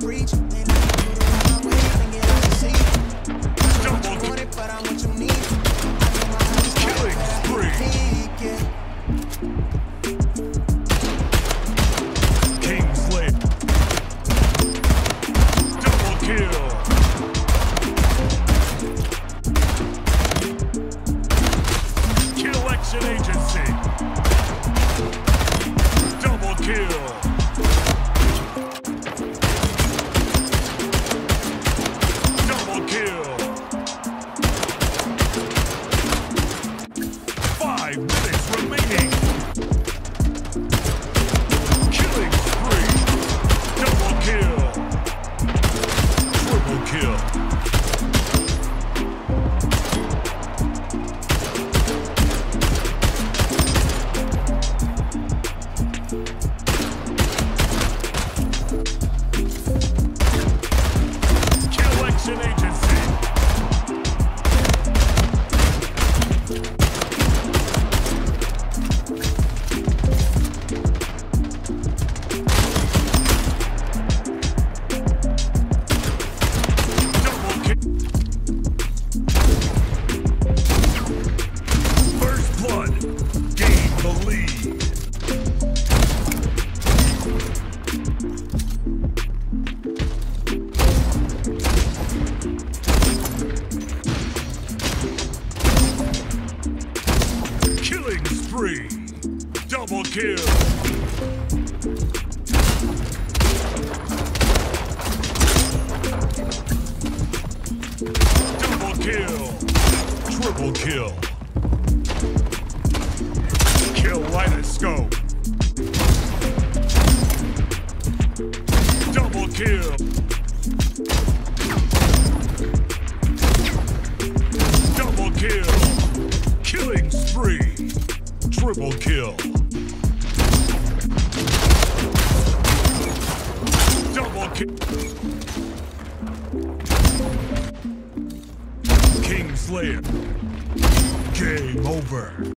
preach. And I can put it on my way and get out the seat. I want you want it, but I'm what you need. I know my heart is Killing spree. Kingslayer. Double kill. Kill Agency. Double kill. Double kill. 5 minutes remaining. Killing spree. Double kill. Triple kill. Agency. Double kill. First blood. Gain the lead. Killing spree. Double kill. Double kill. Triple kill. Kaleidoscope. Double kill. Double kill. Killing spree. Triple kill. Double kill. Kingslayer. Game over.